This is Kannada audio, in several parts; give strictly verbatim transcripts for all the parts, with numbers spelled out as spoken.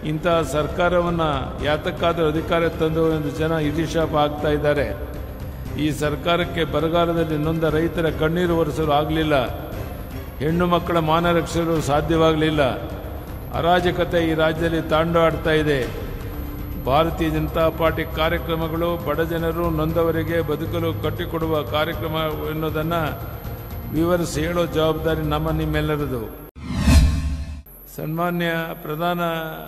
ಇಂತಹ ಸರ್ಕಾರವನ್ನು ಯಾತಕ್ಕಾದರೂ ಅಧಿಕಾರ ತಂದು ಎಂದು ಜನ ಹಿಡಿಶಾಪ ಆಗ್ತಾ ಇದ್ದಾರೆ. ಈ ಸರ್ಕಾರಕ್ಕೆ ಬರಗಾಲದಲ್ಲಿ ನೊಂದ ರೈತರ ಕಣ್ಣೀರು ಒರೆಸಲು ಆಗಲಿಲ್ಲ, ಹೆಣ್ಣು ಮಕ್ಕಳ ಮಾನ ರಕ್ಷಿಸಲು ಸಾಧ್ಯವಾಗಲಿಲ್ಲ. ಅರಾಜಕತೆ ಈ ರಾಜ್ಯದಲ್ಲಿ ತಾಂಡವಾಡ್ತಾ ಇದೆ. ಭಾರತೀಯ ಜನತಾ ಪಾರ್ಟಿ ಕಾರ್ಯಕ್ರಮಗಳು ಬಡಜನರು ನೊಂದವರಿಗೆ ಬದುಕಲು ಕಟ್ಟಿಕೊಡುವ ಕಾರ್ಯಕ್ರಮ ಎನ್ನುವುದನ್ನು ವಿವರಿಸಿ ಹೇಳೋ ಜವಾಬ್ದಾರಿ ನಮ್ಮ ನಿಮ್ಮೆಲ್ಲರದು. ಸನ್ಮಾನ್ಯ ಪ್ರಧಾನ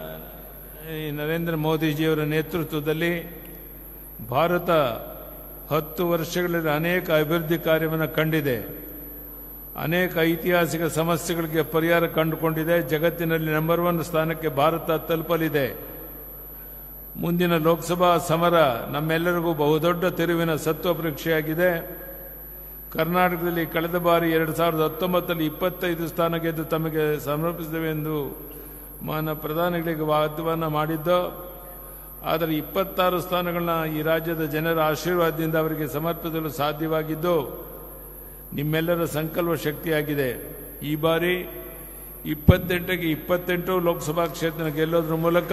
ನರೇಂದ್ರ ಮೋದಿಜಿಯವರ ನೇತೃತ್ವದಲ್ಲಿ ಭಾರತ ಹತ್ತು ವರ್ಷಗಳಲ್ಲಿ ಅನೇಕ ಅಭಿವೃದ್ಧಿ ಕಾರ್ಯವನ್ನು ಕಂಡಿದೆ. ಅನೇಕ ಐತಿಹಾಸಿಕ ಸಮಸ್ಯೆಗಳಿಗೆ ಪರಿಹಾರ ಕಂಡುಕೊಂಡಿದೆ. ಜಗತ್ತಿನಲ್ಲಿ ನಂಬರ್ ಒನ್ ಸ್ಥಾನಕ್ಕೆ ಭಾರತ ತಲುಪಲಿದೆ. ಮುಂದಿನ ಲೋಕಸಭಾ ಸಮರ ನಮ್ಮೆಲ್ಲರಿಗೂ ಬಹುದೊಡ್ಡ ತಿರುವಿನ ಸತ್ವ ಪರೀಕ್ಷೆಯಾಗಿದೆ. ಕರ್ನಾಟಕದಲ್ಲಿ ಕಳೆದ ಬಾರಿ ಎರಡು ಸಾವಿರದ ಹತ್ತೊಂಬತ್ತರಲ್ಲಿ ಇಪ್ಪತ್ತೈದು ಸ್ಥಾನ ಗೆದ್ದು ತಮಗೆ ಸಮರ್ಪಿಸಿದ್ದೇವೆ ಎಂದು ಮಾನ್ಯ ಪ್ರಧಾನಿಗಳಿಗೆ ವಾಗ್ದಾನ ಮಾಡಿದ್ದು. ಆದರೆ ಇಪ್ಪತ್ತಾರು ಸ್ಥಾನಗಳನ್ನ ಈ ರಾಜ್ಯದ ಜನರ ಆಶೀರ್ವಾದದಿಂದ ಅವರಿಗೆ ಸಮರ್ಪಿಸಲು ಸಾಧ್ಯವಾಗಿದ್ದು ನಿಮ್ಮೆಲ್ಲರ ಸಂಕಲ್ಪ ಶಕ್ತಿಯಾಗಿದೆ. ಈ ಬಾರಿ ಇಪ್ಪತ್ತೆಂಟಕ್ಕೆ ಇಪ್ಪತ್ತೆಂಟು ಲೋಕಸಭಾ ಕ್ಷೇತ್ರ ಗೆಲ್ಲೋದ್ರ ಮೂಲಕ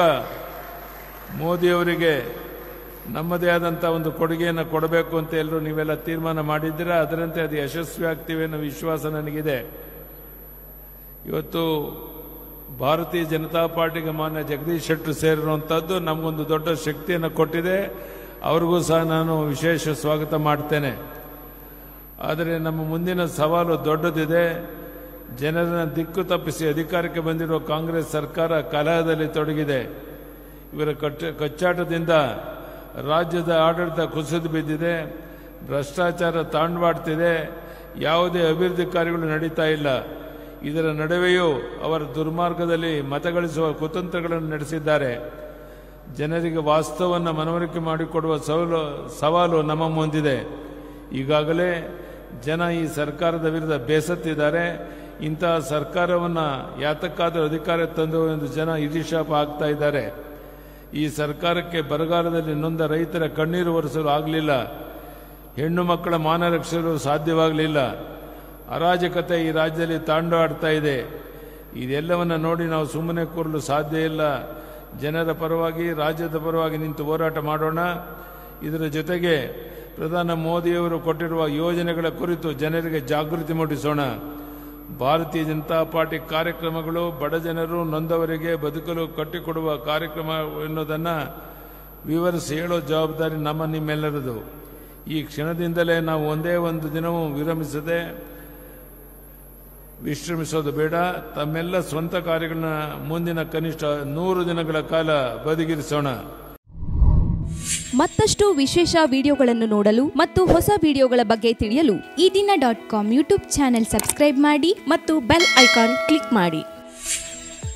ಮೋದಿಯವರಿಗೆ ನಮ್ಮದೇ ಆದಂಥ ಒಂದು ಕೊಡುಗೆಯನ್ನು ಕೊಡಬೇಕು ಅಂತ ಎಲ್ಲರೂ ನೀವೆಲ್ಲ ತೀರ್ಮಾನ ಮಾಡಿದ್ದೀರಾ. ಅದರಂತೆ ಅದು ಯಶಸ್ವಿ ಆಗ್ತೀವಿ ಅನ್ನೋ ವಿಶ್ವಾಸ ನನಗಿದೆ. ಇವತ್ತು ಭಾರತೀಯ ಜನತಾ ಪಾರ್ಟಿಗೆ ಮಾನ್ಯ ಜಗದೀಶ್ ಶೆಟ್ಟರ್ ಸೇರಿರುವಂಥದ್ದು ನಮಗೊಂದು ದೊಡ್ಡ ಶಕ್ತಿಯನ್ನು ಕೊಟ್ಟಿದೆ. ಅವ್ರಿಗೂ ಸಹ ನಾನು ವಿಶೇಷ ಸ್ವಾಗತ ಮಾಡ್ತೇನೆ. ಆದರೆ ನಮ್ಮ ಮುಂದಿನ ಸವಾಲು ದೊಡ್ಡದಿದೆ. ಜನರನ್ನ ದಿಕ್ಕು ತಪ್ಪಿಸಿ ಅಧಿಕಾರಕ್ಕೆ ಬಂದಿರುವ ಕಾಂಗ್ರೆಸ್ ಸರ್ಕಾರ ಕಲಹದಲ್ಲಿ ತೊಡಗಿದೆ. ಇವರ ಕಚ್ಚಾಟದಿಂದ ರಾಜ್ಯದ ಆಡಳಿತ ಕುಸಿದು ಬಿದ್ದಿದೆ. ಭ್ರಷ್ಟಾಚಾರ ತಾಂಡವಾಡ್ತಿದೆ. ಯಾವುದೇ ಅಭಿವೃದ್ಧಿ ಕಾರ್ಯಗಳು ನಡೀತಾ ಇಲ್ಲ. ಇದರ ನಡುವೆಯೂ ಅವರ ದುರ್ಮಾರ್ಗದಲ್ಲಿ ಮತಗಳಿಸುವ ಕುತಂತ್ರಗಳನ್ನು ನಡೆಸಿದ್ದಾರೆ. ಜನರಿಗೆ ವಾಸ್ತವವನ್ನು ಮನವರಿಕೆ ಮಾಡಿಕೊಡುವ ಸವಾಲು ನಮ್ಮ ಮುಂದಿದೆ. ಈಗಾಗಲೇ ಜನ ಈ ಸರ್ಕಾರದ ವಿರುದ್ಧ ಬೇಸತ್ತಿದ್ದಾರೆ. ಇಂತಹ ಸರ್ಕಾರವನ್ನು ಯಾತಕ್ಕಾದರೂ ಅಧಿಕಾರ ತಂದು ಎಂದು ಜನ ಹಿಡಿಶಾಪ ಆಗ್ತಾ ಇದ್ದಾರೆ. ಈ ಸರ್ಕಾರಕ್ಕೆ ಬರಗಾಲದಲ್ಲಿ ನೊಂದ ರೈತರ ಕಣ್ಣೀರು ಒರೆಸಲು ಆಗಲಿಲ್ಲ, ಹೆಣ್ಣು ಮಕ್ಕಳ ಮಾನ ರಕ್ಷಿಸಲು ಸಾಧ್ಯವಾಗಲಿಲ್ಲ. ಅರಾಜಕತೆ ಈ ರಾಜ್ಯದಲ್ಲಿ ತಾಂಡವಾಡ್ತಾ ಇದೆ. ಇದೆಲ್ಲವನ್ನು ನೋಡಿ ನಾವು ಸುಮ್ಮನೆ ಕೂರಲು ಸಾಧ್ಯ ಇಲ್ಲ. ಜನರ ಪರವಾಗಿ, ರಾಜ್ಯದ ಪರವಾಗಿ ನಿಂತು ಹೋರಾಟ ಮಾಡೋಣ. ಇದರ ಜೊತೆಗೆ ಪ್ರಧಾನಿ ಮೋದಿಯವರು ಕೊಟ್ಟಿರುವ ಯೋಜನೆಗಳ ಕುರಿತು ಜನರಿಗೆ ಜಾಗೃತಿ ಮೂಡಿಸೋಣ. ಭಾರತೀಯ ಜನತಾ ಪಾರ್ಟಿ ಕಾರ್ಯಕ್ರಮಗಳು ಬಡಜನರು ನೊಂದವರಿಗೆ ಬದುಕಲು ಕಟ್ಟಿಕೊಡುವ ಕಾರ್ಯಕ್ರಮ ಎನ್ನುವುದನ್ನು ವಿವರಿಸಿ ಹೇಳೋ ಜವಾಬ್ದಾರಿ ನಮ್ಮ ನಿಮ್ಮೆಲ್ಲರದು. ಈ ಕ್ಷಣದಿಂದಲೇ ನಾವು ಒಂದೇ ಒಂದು ದಿನವೂ ವಿರಮಿಸದೆ ವಿಶ್ರಮಿಸೋದು ಬೇಡ. ತಮ್ಮೆಲ್ಲ ಸ್ವಂತ ಕಾರ್ಯಗಳನ್ನ ಮುಂದಿನ ಕನಿಷ್ಠ ನೂರು ದಿನಗಳ ಕಾಲ ಬದಿಗಿರಿಸೋಣ. ಮತ್ತಷ್ಟು ವಿಶೇಷ ವಿಡಿಯೋಗಳನ್ನು ನೋಡಲು ಮತ್ತು ಹೊಸ ವಿಡಿಯೋಗಳ ಬಗ್ಗೆ ತಿಳಿಯಲು ಈ ದಿನ dot com YouTube channel subscribe ಮಾಡಿ ಮತ್ತು ಬೆಲ್ ಐಕಾನ್ ಕ್ಲಿಕ್ ಮಾಡಿ.